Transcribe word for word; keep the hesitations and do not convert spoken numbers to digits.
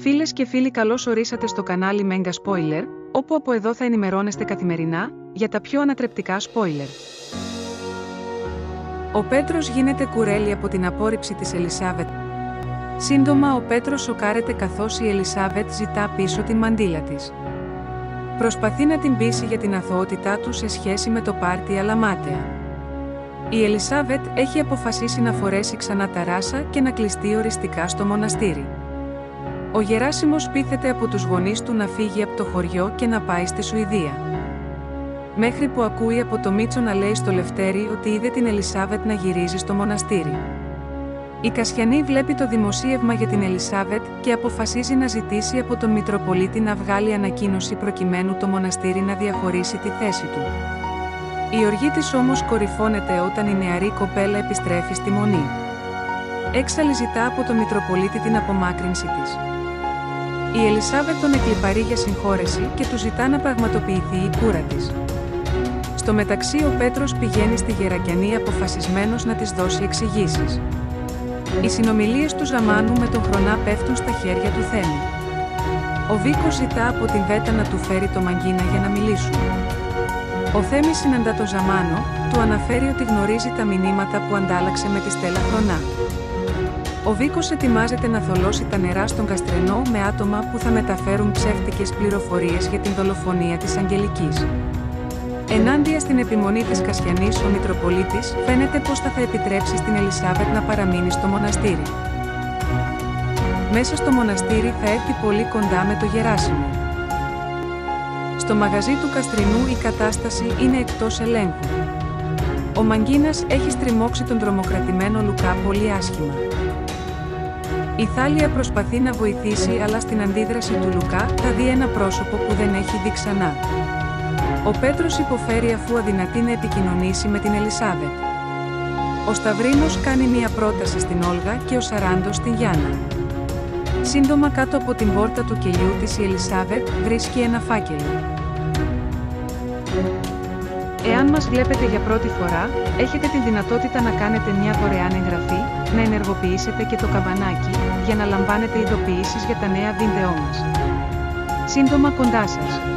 Φίλες και φίλοι, καλώς ορίσατε στο κανάλι Mega Spoiler, όπου από εδώ θα ενημερώνεστε καθημερινά για τα πιο ανατρεπτικά spoiler. Ο Πέτρος γίνεται κουρέλι από την απόρριψη της Ελισάβετ. Σύντομα ο Πέτρος σοκάρεται καθώς η Ελισάβετ ζητά πίσω την μαντίλα της. Προσπαθεί να την πείσει για την αθωότητά του σε σχέση με το πάρτι, αλλά μάταια. Η Ελισάβετ έχει αποφασίσει να φορέσει ξανά τα ράσα και να κλειστεί οριστικά στο μοναστήρι. Ο Γεράσιμος πείθεται από τους γονείς του να φύγει από το χωριό και να πάει στη Σουηδία. Μέχρι που ακούει από το Μίτσο να λέει στο Λευτέρη ότι είδε την Ελισάβετ να γυρίζει στο μοναστήρι. Η Κασιανή βλέπει το δημοσίευμα για την Ελισάβετ και αποφασίζει να ζητήσει από τον Μητροπολίτη να βγάλει ανακοίνωση προκειμένου το μοναστήρι να διαχωρίσει τη θέση του. Η οργή της όμως κορυφώνεται όταν η νεαρή κοπέλα επιστρέφει στη Μονή. Έξαλλη ζητά από τον Μητροπολίτη την απομάκρυνση της. Η Ελισάβετ τον εκλιπαρεί για συγχώρεση και του ζητά να πραγματοποιηθεί η κούρα της. Στο μεταξύ ο Πέτρος πηγαίνει στη Γερακιανή αποφασισμένος να της δώσει εξηγήσεις. Οι συνομιλίες του Ζαμάνου με τον Χρονά πέφτουν στα χέρια του Θέμη. Ο Βίκος ζητά από την Βέτα να του φέρει το Μαγκίνα για να μιλήσουν. Ο Θέμης συναντά το Ζαμάνο, του αναφέρει ότι γνωρίζει τα μηνύματα που αντάλλαξε με τη Στέλλα Χρονά. Ο Βίκος ετοιμάζεται να θολώσει τα νερά στον Καστρενό με άτομα που θα μεταφέρουν ψεύτικες πληροφορίες για την δολοφονία της Αγγελικής. Ενάντια στην επιμονή της Κασιανής, ο Μητροπολίτης φαίνεται πως θα, θα επιτρέψει στην Ελισάβετ να παραμείνει στο μοναστήρι. Μέσα στο μοναστήρι θα έρθει πολύ κοντά με το Γεράσιμο. Στο μαγαζί του Καστρινού η κατάσταση είναι εκτός ελέγχου. Ο Μαγκίνας έχει στριμώξει τον τρομοκρατημένο Λουκά πολύ άσχημα. Η Θάλια προσπαθεί να βοηθήσει, αλλά στην αντίδραση του Λουκά θα δει ένα πρόσωπο που δεν έχει δει ξανά. Ο Πέτρος υποφέρει αφού αδυνατεί να επικοινωνήσει με την Ελισάβετ. Ο Σταυρίνος κάνει μία πρόταση στην Όλγα και ο Σαράντος στην Γιάννα. Σύντομα κάτω από την πόρτα του κελιού της η Ελισάβετ βρίσκει ένα φάκελο. Εάν μας βλέπετε για πρώτη φορά, έχετε την δυνατότητα να κάνετε μια δωρεάν εγγραφή, να ενεργοποιήσετε και το καμπανάκι, για να λαμβάνετε ειδοποιήσεις για τα νέα βίντεό μας. Σύντομα κοντά σας.